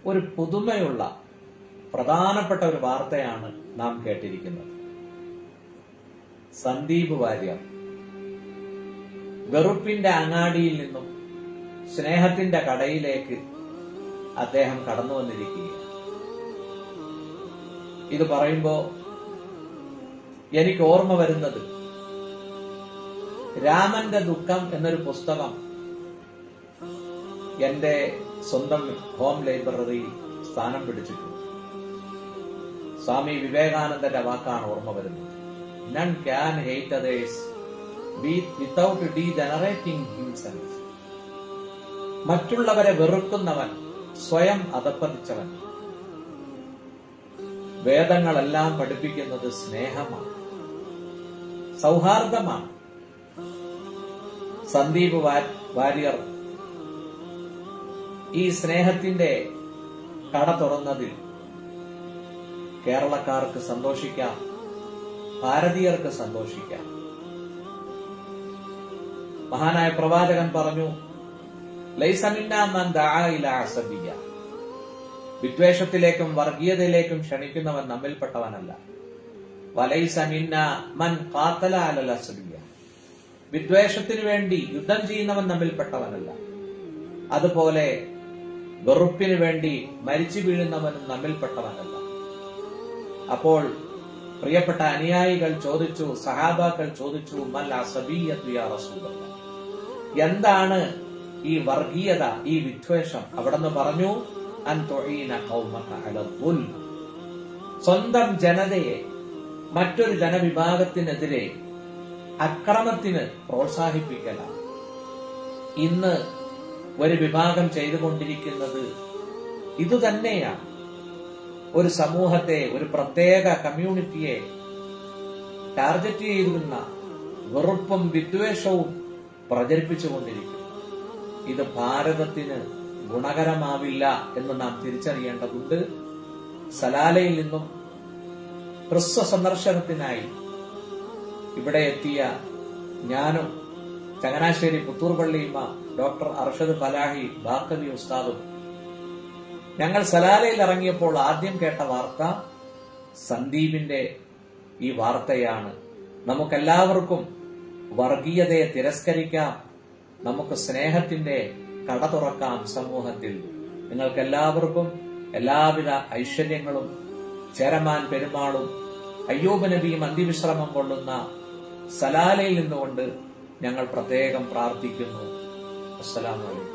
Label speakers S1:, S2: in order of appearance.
S1: ഒരു പുതുമയുള്ള പ്രധാനപ്പെട്ട ഒരു വാർത്തയാണ് നാം കേട്ടിരിക്കുന്നത്. സന്ദീപ് വാര്യർ വെറുപ്പിന്റെ അങ്ങാടിയിൽ നിന്നും സ്നേഹത്തിന്റെ കടയിലേക്ക് അദ്ദേഹം കടന്നു വന്നിരിക്കുകയാണ്. ഇത് പറയുമ്പോ എനിക്ക് ഓർമ്മ വരുന്നത് രാമന്റെ ദുഃഖം എന്നൊരു പുസ്തകം എന്റെ സ്വന്തം ഹോം ലൈബ്രറിയിൽ സ്ഥാനം പിടിച്ചിട്ടുണ്ട്. സ്വാമി വിവേകാനന്ദന്റെ വാക്കാണ് ഓർമ്മ വരുന്നത്. None can hate others without degenerating himself. മറ്റുള്ളവരെ വെറുക്കുന്നവൻ സ്വയം അധപ്പതിച്ചവൻ. വേദങ്ങളെല്ലാം പഠിപ്പിക്കുന്നത് സ്നേഹമാണ്, സൗഹാർദ്ദമാണ്. സന്ദീപ് വാര്യർ ഈ സ്നേഹത്തിന്റെ കട തുറന്നതിൽ കേരളക്കാർക്ക് സന്തോഷിക്കാം, ഭാരതീയർക്ക് സന്തോഷിക്കാം. മഹാനായ പ്രവാചകൻ പറഞ്ഞു, ലൈസ മിന്നാ മൻ ദഅ ഇലാ അസബിയ്യ. വിദ്വേഷത്തിലേക്കും വർഗീയതയിലേക്കും ക്ഷണിക്കുന്നവൻ നമ്മിൽപ്പെട്ടവനല്ല. വലൈസ മിന്നാ മൻ ഖാതല അലൽ അസബിയ്യ. വിദ്വേഷത്തിനു വേണ്ടി യുദ്ധം ചെയ്യുന്നവൻ നമ്മിൽപ്പെട്ടവനല്ല. അതുപോലെ വെറുപ്പിനു വേണ്ടി മരിച്ചു വീഴുന്നവനും നമ്മിൽപ്പെട്ടവനല്ല. അപ്പോൾ പ്രിയപ്പെട്ട അനുയായികൾ ചോദിച്ചു, സഹാബാക്കൾ ചോദിച്ചു, മൽ അസബിയ്യത്തു യാ റസൂലല്ലാഹ്, എന്താണ് ഈ വർഗീയത, ഈ വിദ്വേഷം? അവിടെന്ന് പറഞ്ഞു, അൻ തുഈന ഖൗമക അലൽ ദുൽം. സ്വന്തം ജനതയെ മറ്റൊരു ജനവിഭാഗത്തിനെതിരെ അക്രമത്തിന് പ്രോത്സാഹിപ്പിക്കലാണ്. ഇന്ന് ഒരു വിഭാഗം ചെയ്തുകൊണ്ടിരിക്കുന്നത് ഇതുതന്നെയാണ്. ഒരു സമൂഹത്തെ, ഒരു പ്രത്യേക കമ്മ്യൂണിറ്റിയെ ടാർഗറ്റ് ചെയ്യുന്ന വെറുപ്പും വിദ്വേഷവും പ്രചരിപ്പിച്ചുകൊണ്ടിരിക്കും. ഇത് ഭാരതത്തിന് ഗുണകരമാവില്ല എന്ന് നാം തിരിച്ചറിയേണ്ടതുണ്ട്. സലാലയിൽ നിന്നും ഹ്രസ്വ സന്ദർശനത്തിനായി ഇവിടെ എത്തിയ ഞാനും ചങ്ങനാശ്ശേരി പുത്തൂർപള്ളി ഇമാം ഡോക്ടർ അർഷദ് ഫലാഹി ബാക്കവി ഉസ്താദും ഞങ്ങൾ സലാലയിൽ ഇറങ്ങിയപ്പോൾ ആദ്യം കേട്ട വാർത്ത സന്ദീപിന്റെ ഈ വാർത്തയാണ്. നമുക്കെല്ലാവർക്കും വർഗീയതയെ തിരസ്കരിക്കാം, നമുക്ക് സ്നേഹത്തിന്റെ കട തുറക്കാം സമൂഹത്തിൽ. നിങ്ങൾക്കെല്ലാവർക്കും എല്ലാവിധ ഐശ്വര്യങ്ങളും ചേരമാൻ പെരുമാളും അയ്യൂബ് നബിയും അന്ത്യവിശ്രമം കൊള്ളുന്ന സലാലയിൽ നിന്നുകൊണ്ട് ഞങ്ങൾ പ്രത്യേകം പ്രാർത്ഥിക്കുന്നു. അസ്സലാമു അലൈക്കും.